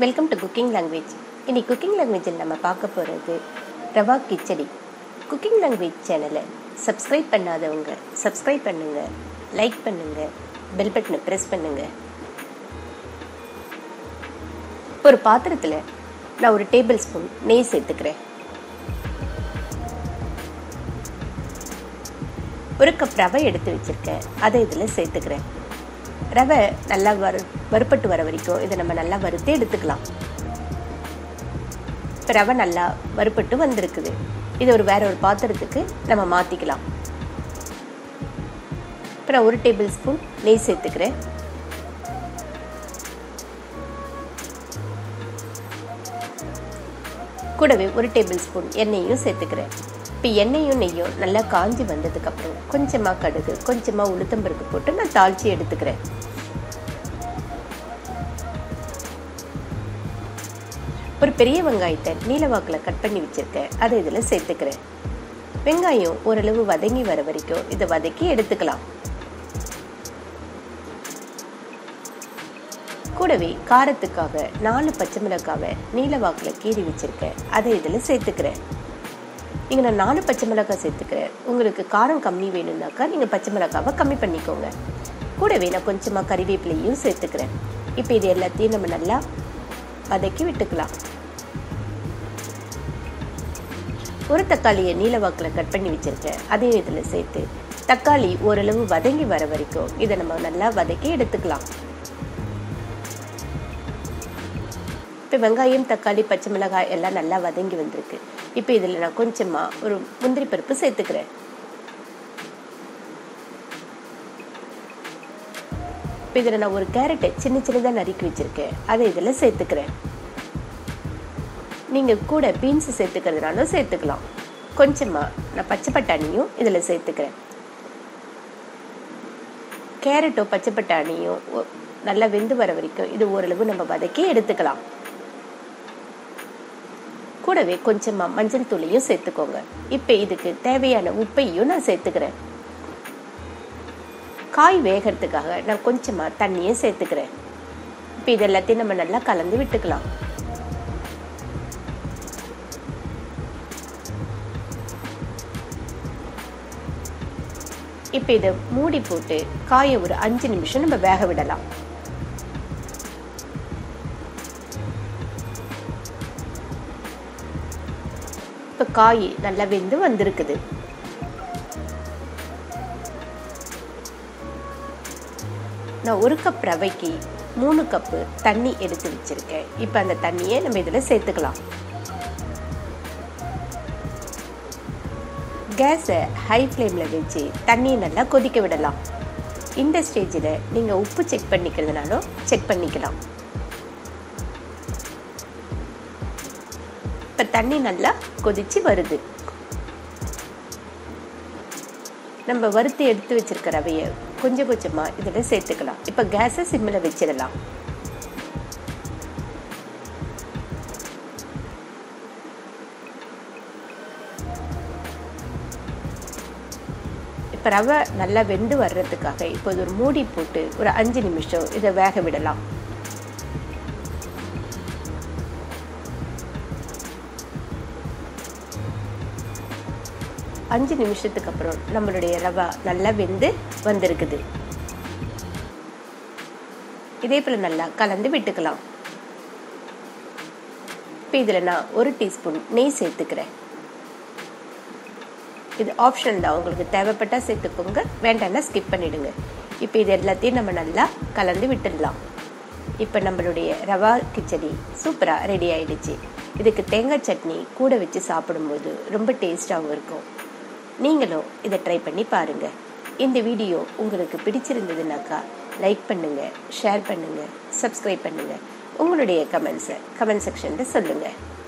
Welcome to cooking language. இன்னைக்கு cooking லாங்குவேஜில் நம்ம பார்க்க போகிறது ரவா கிச்சடி. குக்கிங் லாங்குவேஜ் சேனலை சப்ஸ்கிரைப் பண்ணாதவங்க சப்ஸ்கிரைப் பண்ணுங்கள், லைக் பண்ணுங்கள், பெல் பட்டனை ப்ரெஸ் பண்ணுங்கள். ஒரு பாத்திரத்தில் நான் 1 டேபிள் ஸ்பூன் நெய் சேர்த்துக்கிறேன். 1 கப் ரவை எடுத்து வச்சுருக்கேன், அதை இதில் சேர்த்துக்கிறேன். ரவை நல்லா வறுப்பட்டு வர வரைக்கும் இதை நம்ம நல்லா வறுத்து எடுத்துக்கலாம். இப்போ ரவை நல்லா வறுப்பட்டு வந்திருக்குது. இது வேற ஒரு பாத்திரத்துக்கு நம்ம மாற்றிக்கலாம். இப்போ நான் 1 டேபிள் ஸ்பூன் நெய் சேர்த்துக்கிறேன். கூடவே 1 டேபிள் ஸ்பூன் எண்ணெயும் சேர்த்துக்கிறேன். இப்போ எண்ணெயும் நெய்யும் நல்லா காஞ்சி வந்ததுக்கப்புறம் கொஞ்சமாக கடுகு, கொஞ்சமாக உளுத்தம்பருப்பு போட்டு நான் தாளித்து எடுத்துக்கிறேன். ஒரு பெரிய வெங்காயத்தை நீலவாக்கில் கட் பண்ணி வச்சுருக்கேன், அதை இதில் சேர்த்துக்கிறேன். வெங்காயம் ஓரளவு வதங்கி வர வரைக்கும் இதை வதக்கி எடுத்துக்கலாம். கூடவே காரத்துக்காக 4 பச்சை மிளகாவை நீலவாக்கில் கீறி வச்சுருக்கேன், அதை இதில் சேர்த்துக்கிறேன். நீங்கள் நான் 4 பச்சை மிளகாய் சேர்த்துக்கிறேன். உங்களுக்கு காரம் கம்மி வேணும்னாக்கா நீங்கள் பச்சை மிளகாவை கம்மி பண்ணிக்கோங்க. கூடவே நான் கொஞ்சமாக கறிவேப்பிலையும் சேர்த்துக்கிறேன். இப்போ இது எல்லாத்தையும் நம்ம நல்லா வதக்கி விட்டுக்கலாம். ஒரு தக்காளியை நீலவாக்கில் கட் பண்ணி வச்சுருக்கேன், அதையும் இதில் சேர்த்து தக்காளி ஓரளவு வதங்கி வர வரைக்கும் இதை நம்ம நல்லா வதக்கி எடுத்துக்கலாம். இப்போ வெங்காயம், தக்காளி, பச்சை மிளகாய் எல்லாம் நல்லா வதங்கி வந்திருக்கு. இப்போ இதில் நான் கொஞ்சமாக ஒரு முந்திரி பருப்பு சேர்த்துக்கிறேன். இப்போ இதில் நான் ஒரு கேரட்டை சின்னதாக நறுக்கி வச்சுருக்கேன், அதை இதில் சேர்த்துக்கிறேன். நீங்கள் கூட பீன்ஸ் சேர்த்துக்கிறதுனாலும் சேர்த்துக்கலாம். கொஞ்சமாக நான் பச்சை பட்டாணியும் இதில் சேர்த்துக்கிறேன். கேரட்டோ பச்சை பட்டாணியும் நல்லா வெந்து வர வரைக்கும் இது ஓரளவு நம்ம வதக்கி எடுத்துக்கலாம். கூடவே கொஞ்சமாக மஞ்சள் தூளையும் சேர்த்துக்கோங்க. இப்போ இதுக்கு தேவையான உப்பையும் நான் சேர்த்துக்கிறேன். காய் வேகிறதுக்காக நான் கொஞ்சமாக தண்ணியை சேர்த்துக்கிறேன். இப்போ இது எல்லாத்தையும் நம்ம நல்லா கலந்து விட்டுக்கலாம். இப்போ இதை மூடி போட்டு காயை ஒரு 5 நிமிஷம் நம்ம வேக விடலாம். இப்போ காய் நல்லா வெந்து வந்திருக்குது. நான் 1 கப் ரவைக்கு 3 கப்பு தண்ணி எடுத்து வச்சிருக்கேன். இப்போ அந்த தண்ணியை நம்ம இதில் சேர்த்துக்கலாம். கேஸை ஹை ஃப்ளேமில் வச்சு தண்ணியை நல்லா கொதிக்க விடலாம். இந்த ஸ்டேஜில் நீங்கள் உப்பு செக் பண்ணிக்கிறதுனாலும் செக் பண்ணிக்கலாம். இப்போ தண்ணி நல்லா கொதிச்சு வருது. நம்ம வறுத்து எடுத்து வச்சிருக்க ரவையை கொஞ்சம் கொஞ்சமாக இதில் சேர்த்துக்கலாம். இப்போ கேஸை சிம்மில் வச்சிடலாம். இப்போ ரவை நல்லா வெந்து வர்றதுக்காக இப்போ ஒரு மூடி போட்டு ஒரு 5 நிமிஷம் இதை வேக விடலாம். அஞ்சு நிமிஷத்துக்கு அப்புறம் நம்மளுடைய ரவை நல்லா வெந்து வந்திருக்குது. இதே போல் நல்லா கலந்து விட்டுக்கலாம். இப்போ இதில் நான் 1 டீஸ்பூன் நெய் சேர்த்துக்கிறேன். இது ஆப்ஷனல் தான், உங்களுக்கு தேவைப்பட்டால் சேர்த்துக்கோங்க, வேண்டாம்னா ஸ்கிப் பண்ணிடுங்க. இப்போ இது எல்லாத்தையும் நம்ம நல்லா கலந்து விட்டுடலாம். இப்போ நம்மளுடைய ரவா கிச்சடி சூப்பராக ரெடி ஆயிடுச்சு. இதுக்கு தேங்காய் சட்னி கூட வச்சு சாப்பிடும்போது ரொம்ப டேஸ்டாகவும் இருக்கும். நீங்களும் இதை ட்ரை பண்ணி பாருங்கள். இந்த வீடியோ உங்களுக்கு பிடிச்சிருந்ததுனாக்கா லைக் பண்ணுங்கள், ஷேர் பண்ணுங்கள், சப்ஸ்கிரைப் பண்ணுங்கள். உங்களுடைய கமெண்ட்ஸை கமெண்ட் செக்ஷனில் சொல்லுங்கள்.